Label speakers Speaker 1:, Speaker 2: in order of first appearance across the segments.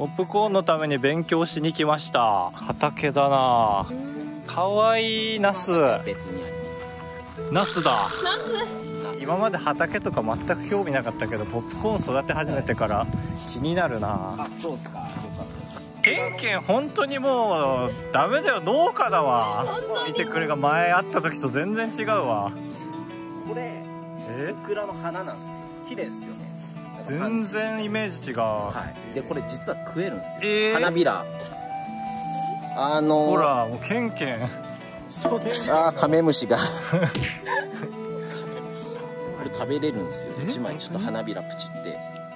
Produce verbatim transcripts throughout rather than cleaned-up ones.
Speaker 1: ポップコーンのために勉強しに来ました。畑だな。かわいいナス。
Speaker 2: 別にあります。
Speaker 1: ナスだ。
Speaker 3: ナス。
Speaker 1: 今まで畑とか全く興味なかったけど、ポップコーン育て始めてから気になるな。
Speaker 2: あ、そうですか。
Speaker 1: ケンケン本当にもうダメだよ、農家だわ。見てくれが前会った時と全然違うわ。
Speaker 2: これ
Speaker 1: え
Speaker 2: オクラの花なんですよ。綺麗ですよね。
Speaker 1: 全然イメージ違う。
Speaker 2: はい。でこれ実は食えるんですよ。
Speaker 1: えー、
Speaker 2: 花びら。あのー、
Speaker 1: ほらもうケンケン。
Speaker 2: そうです。あー、カメムシが。これ食べれるんですよ。一枚ちょっと花びらプチって。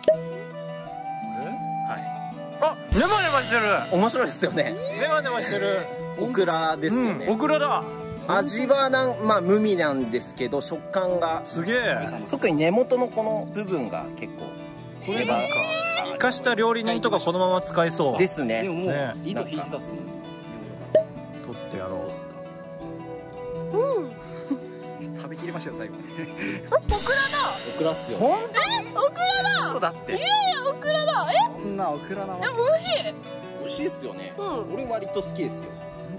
Speaker 1: あ、ネバネバしてる。
Speaker 2: 面白いですよね。
Speaker 1: ネバネバしてる。
Speaker 2: オクラですよね。
Speaker 1: うん、オクラだ。
Speaker 2: 味はなんまあ無味なんですけど、食感が
Speaker 1: すげえ。
Speaker 2: 特に根元のこの部分が結構
Speaker 1: これなんか生かした料理人とかこのまま使いそう
Speaker 2: ですね。
Speaker 4: でももう糸引いてたっすもん。
Speaker 1: 取ってやろ
Speaker 3: う。うん。
Speaker 4: 食べきりましたよ最後に。
Speaker 3: あ、オクラだ。
Speaker 2: オクラっすよ。
Speaker 4: 本当？
Speaker 3: え、オクラだ。
Speaker 4: そうだって。
Speaker 3: いやいや、オクラだ。え？
Speaker 4: そんなオクラなわけ。
Speaker 3: でも美味しい。
Speaker 2: 美味しいっすよね。
Speaker 3: うん。
Speaker 2: 俺割と好きですよ。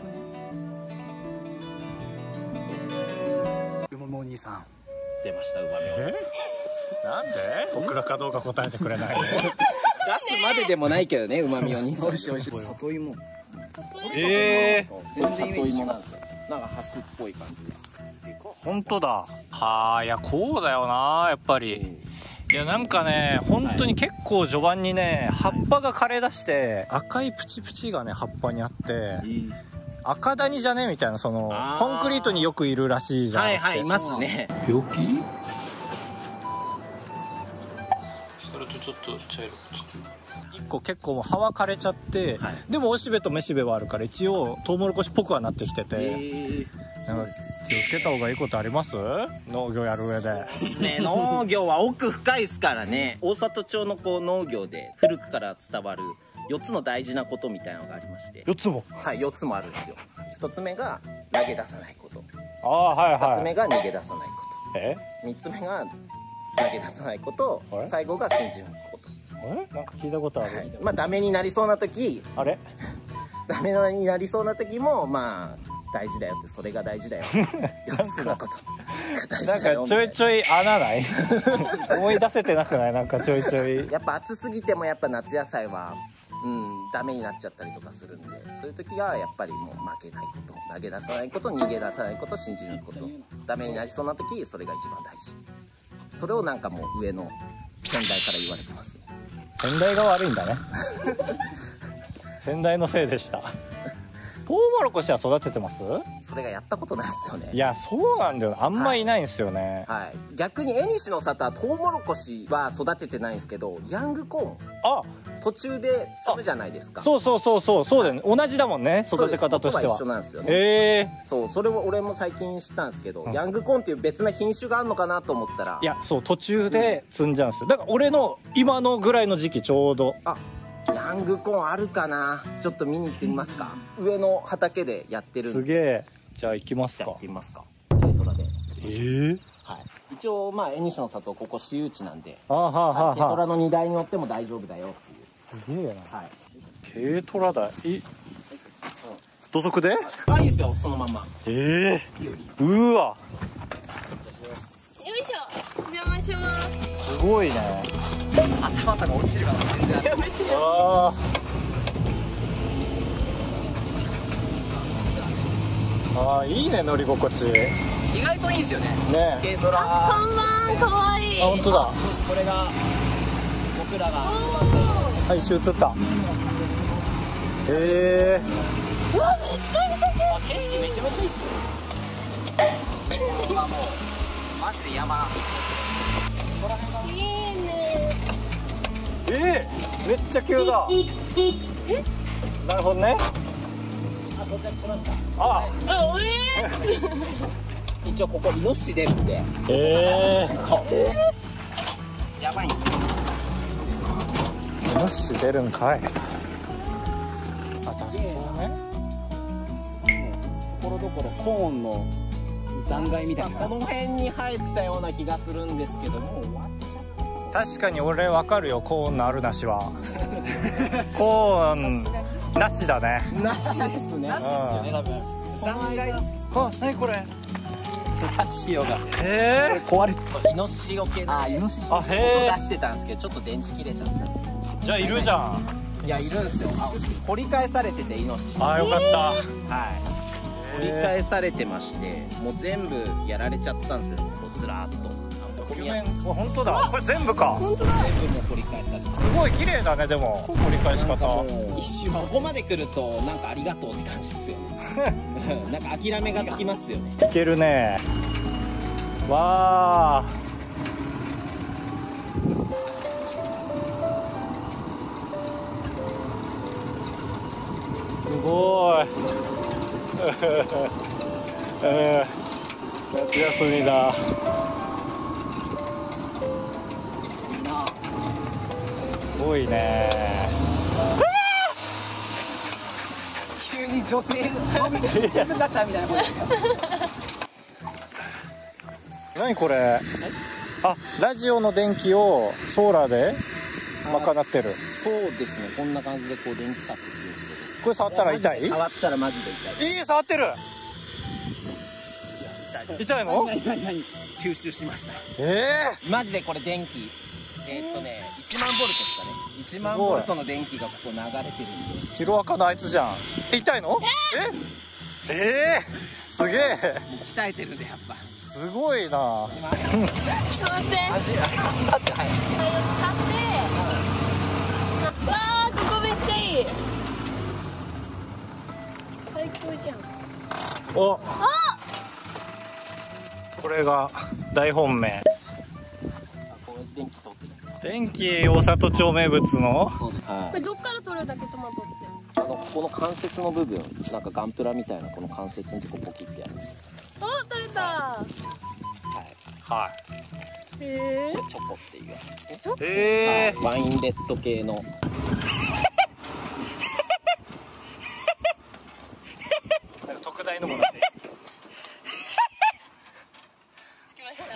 Speaker 4: うまもお兄さん。
Speaker 2: 出ましたうまみを。
Speaker 1: え？なんで？オクラかどうか答えてくれないの？
Speaker 2: ガスまででもないけどね、うまみをに。
Speaker 4: 美味しい美味しい。里芋。
Speaker 1: ええ。
Speaker 2: 全然里芋なんですよ。なんかハスっぽい感じで。
Speaker 1: 本当だ。はあ、いやこうだよな、やっぱり。いやなんかね、本当に結構序盤にね、葉っぱが枯れ出して赤いプチプチがね葉っぱにあって、赤ダニじゃねみたいな、そのコンクリートによくいるらしいじゃん。
Speaker 2: はいはい、いますね。
Speaker 4: 病気？
Speaker 1: それとちょっと茶色いっこ結構もう葉は枯れちゃって、はい、でもおしべとめしべはあるから一応トウモロコシっぽくはなってきてて、えー、なんか気をつけた方がいいことあります？農業やる上で。
Speaker 2: ね、農業は奥深いですからね。大里町のこう農業で古くから伝わるよっつの大事なことみたいなのがありまして。
Speaker 1: よっつも？はい、
Speaker 2: よっつもあるんですよ。ひとつめが投げ出さないこと。
Speaker 1: ああ、はいはい。
Speaker 2: ふたつめが逃げ出さないこと。
Speaker 1: え？
Speaker 2: みっつめが投げ出さないこと。最後が信じること。
Speaker 1: え？なんか聞いたことある。はい、
Speaker 2: まあダメになりそうな時、
Speaker 1: あれ？ダ
Speaker 2: メになりそうな時もまあ大事だよって、それが大事だよ。よっつのこと。
Speaker 1: なんかちょいちょい穴ない？思い出せてなくない？なんかちょいちょい。
Speaker 2: やっぱ暑すぎてもやっぱ夏野菜は。うん、ダメになっちゃったりとかするんで、そういう時はやっぱりもう負けないこと、投げ出さないこと、逃げ出さないこと、信じること、ダメになりそうな時それが一番大事。それをなんかもう上の先代から言われてます。
Speaker 1: 先代が悪いんだね。先代のせいでした。トウモロコシは育ててます？
Speaker 2: それがやったことないですよね。
Speaker 1: いやそうなんだよ、あんまいないんですよね。
Speaker 2: はい、はい、逆に江西の里はトウモロコシは育ててないんですけど、ヤングコーン、あ、途中で摘むじゃないですか。
Speaker 1: そうそうそうそうそうだよね、同じだもんね、育て方としては。
Speaker 2: 一緒なんですよね。
Speaker 1: ええー、
Speaker 2: そう、それを俺も最近知ったんですけど、うん、ヤングコーンっていう別な品種があるのかなと思ったら、
Speaker 1: いやそう、途中で摘んじゃうんですよ。だから俺の今のぐらいの時期ちょうど。あ、
Speaker 2: ヤングコーンあるかな、ちょっと見に行ってみますか。上の畑でやってるんで。
Speaker 1: すげえ。じゃあ行きますか。
Speaker 2: 行ってみますか。軽トラで。
Speaker 1: えー、
Speaker 2: はい。一応まあ江西の里ここ私有地なんで、
Speaker 1: あはあはあ、
Speaker 2: 軽トラの荷台に乗っても大丈夫だよっていう。
Speaker 1: すげえな。
Speaker 2: はい。
Speaker 1: 軽トラだ。い。土足で？
Speaker 2: あ、いいですよ、そのまま。
Speaker 1: ええー。うわ。
Speaker 3: よいしょ。お邪魔します。
Speaker 1: すごいね。
Speaker 4: 頭とか落ちるから全然。
Speaker 1: ああ。ああ、いいね、乗り心地。
Speaker 4: 意外といいんですよね。
Speaker 1: ね。
Speaker 4: 軽トラ。
Speaker 3: 看板可愛い。
Speaker 1: あ、本当だ。
Speaker 4: そうです、これが僕らが一番。
Speaker 1: はい、一周映った。へえ。
Speaker 3: うわ、めっちゃ見た
Speaker 4: け。景色めちゃめちゃいいっすよ。そこはもうマジで山。
Speaker 3: いいね。
Speaker 1: えー、めっちゃ急だ。
Speaker 3: え？
Speaker 1: なるほどね。
Speaker 2: あ、到着しました。
Speaker 3: あ、
Speaker 1: あ、
Speaker 3: え
Speaker 2: ー、一応ここイノシシ出るんで。
Speaker 1: ええ
Speaker 2: ー、やばいんですよ。
Speaker 1: イノシシ出るんかい。あ、雑草ね。
Speaker 4: ところどころコーンの残骸みたいな。
Speaker 2: この辺に生えてたような気がするんですけども、終わっちゃった。
Speaker 1: 確かに俺わかるよ、コーンのあるなしは。コーンなしだね。
Speaker 2: なしですね。
Speaker 4: なしっすよね多分。残骸
Speaker 1: あ、何これ。
Speaker 2: ラジオが
Speaker 1: え
Speaker 4: 壊れて
Speaker 2: イノシシよけで
Speaker 4: あイノシシ
Speaker 1: ー、あ、
Speaker 2: 音
Speaker 1: へ
Speaker 2: 出してたんですけどちょっと電池切れちゃった。
Speaker 1: え。じゃあいるじゃん。
Speaker 2: いやいるんですよ。掘り返されててイノシシ。
Speaker 1: あ、よかった。
Speaker 2: はい。掘り返されてまして、もう全部やられちゃったんですよ。こうずらーっと。
Speaker 1: ドキュメント、本当だ。これ全部か。
Speaker 3: 本当だ。
Speaker 2: 全部もう掘り返されて。
Speaker 1: すごい綺麗だね、でも掘り返し方。
Speaker 2: 一瞬ここまで来るとなんかありがとうって感じですよね。なんか諦めがつきますよね。
Speaker 1: いけるね。わあ。すごい。えー、夏休みだ。すごいね。
Speaker 4: 急に女性静かちゃんみたいな声。
Speaker 1: 何これ。あ、ラジオの電気をソーラーで賄ってる。
Speaker 2: そうですね。こんな感じでこう電気サックって言うんですけど。
Speaker 1: これ触ったら痛い？
Speaker 2: 触ったらマジで痛い。
Speaker 1: えー、触ってる。痛いの？
Speaker 2: 何何何吸収しました。
Speaker 1: え
Speaker 2: マジでこれ電気えー、っとねいちまんボルトですかね。いちまんボルトの電気がここ流れてるんで。
Speaker 1: ー、ヒロアカのあいつじゃん。痛いの？え？えー、すげえ。
Speaker 2: 鍛えてるんでやっぱ。
Speaker 1: すごいな。
Speaker 3: 頑張って。
Speaker 4: 足頑張ってはい。
Speaker 3: これを使って。わあ、ここめっちゃいい。最高じゃん。
Speaker 1: お、
Speaker 3: あ、
Speaker 1: これが大本命。
Speaker 2: あこれ電気通ってる。
Speaker 1: 電気大里町名物の。
Speaker 2: そうです。は
Speaker 3: これどっから取るだけトマトって。
Speaker 2: あのここの関節の部分なんかガンプラみたいなこの関節のとこポキってやるんです。
Speaker 3: お、取れた。
Speaker 2: はい。
Speaker 1: は
Speaker 3: へえ
Speaker 2: これ。チョコっていうやつですね。
Speaker 1: い。え
Speaker 2: はいワインレッド系の。
Speaker 1: ー、なんか特大のもの。
Speaker 3: つきました。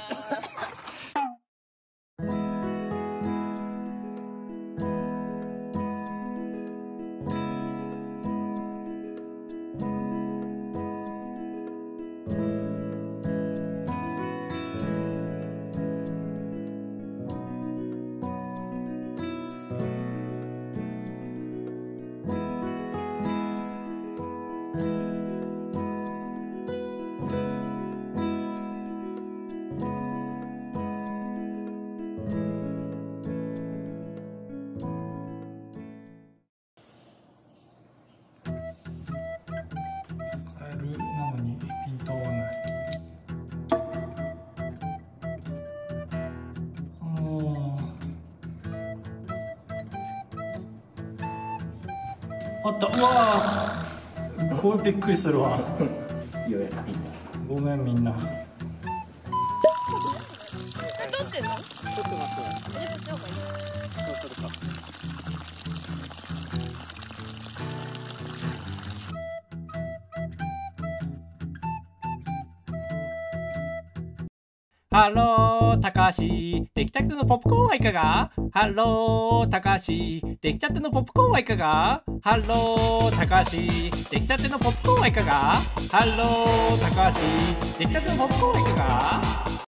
Speaker 1: カエルなのにピント合わない。あった。うわー、これびっくりするわ。
Speaker 2: ようやくピン
Speaker 1: ごめんみんな。
Speaker 3: 取ってんの？
Speaker 2: ト。ちょっと待って。
Speaker 3: え、そっちの方がいい。
Speaker 2: そうするか。
Speaker 1: ハロー、たかし。出来たてのポップコーンはいかが？ハロー、たかし。出来たてのポップコーンはいかが？ハロー、たかし。出来たてのポップコーンはいかが？ハロー、たかし。出来たてのポップコーンはいかが？